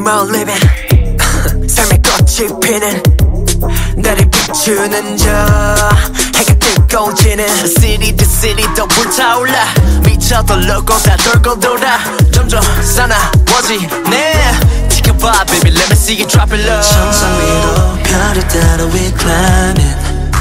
more living 삶의 꽃이 피는 나를 비추는 저 해가 뜨거워지는 City to city 더 불타올라 미쳐 돌고 다 돌고 돌아 점점 사나워지네 지켜봐 baby let me see you drop it low 정상 위로 별을 따라 we climbing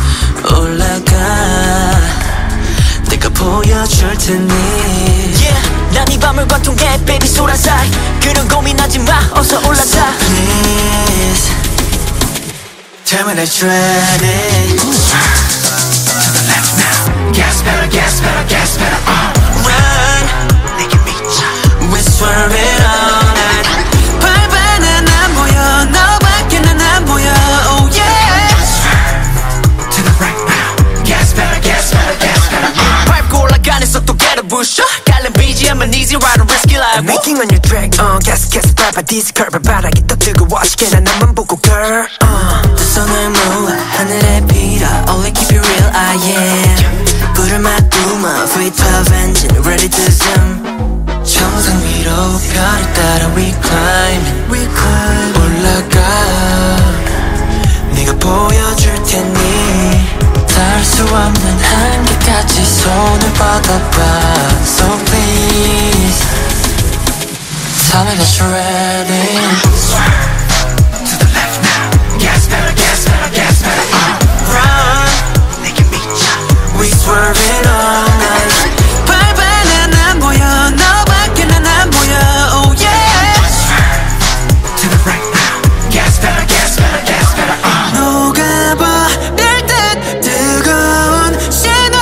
올라가 내가 보여줄 테니 Yeah 난 이 밤을 관통해 baby 소란사이 그런 고민하지 마 어서 올라타 So please tell me that you're ready To the left now Gas pedal, gas pedal, gas pedal Run 내게 미쳐 We swerving all night 밟아 난 안 보여 너밖에 난 안 보여 Oh yeah To the right now Gas pedal, gas pedal, gas pedal 밟고 올라가는 속도 get a boost 깔린 BGM은 easy ride and risky life Making on your track 계속 밟아 디스 curve 바닥이 더 뜨거워지게 난 너만 보고 girl 두 손을 모아 하늘에 빌어 Only keep it real I am 불을 맞고 V12 engine ready to zoom 정상 위로 별을 따라 we climb 올라가 네가 보여줄 테니 닿을 수 없는 한계까지 손을 뻗어봐 So please tell me that you're ready To the left now Gas pedal, gas pedal, gas pedal Run 내게 미쳐 We swerving all night 밟아 난 안 보여 너밖에 난 안 보여 Oh yeah To the right now Gas pedal, gas pedal, gas pedal 녹아버릴 듯 뜨거운 신호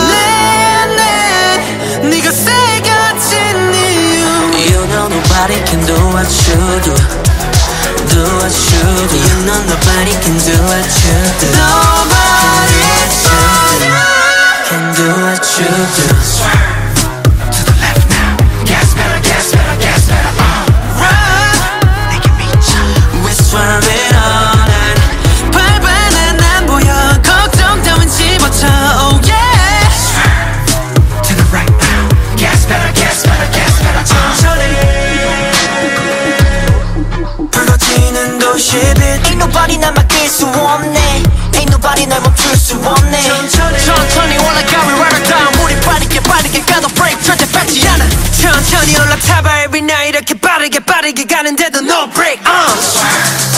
내 네가 새겨진 이유 You know nobody can do what you do Do what you do You know nobody can do what you do Nobody can do what you do To the left now Gas pedal, gas pedal, gas pedal Run 내게 미쳐 We swerving all night 밟아 난 안 보여 걱정 따윈 집어쳐 Oh yeah To the right now Gas pedal, gas pedal, gas pedal 붉어지는 도시빛 Ain't nobody 날 막을 수 없네 Ain't nobody 날 멈출 수 없네 천천히 올라가 we ride it down 우리 빠르게 가도 break 절대 밟지 않아 천천히 올라타봐 every night 이렇게 빠르게 가는데도 no break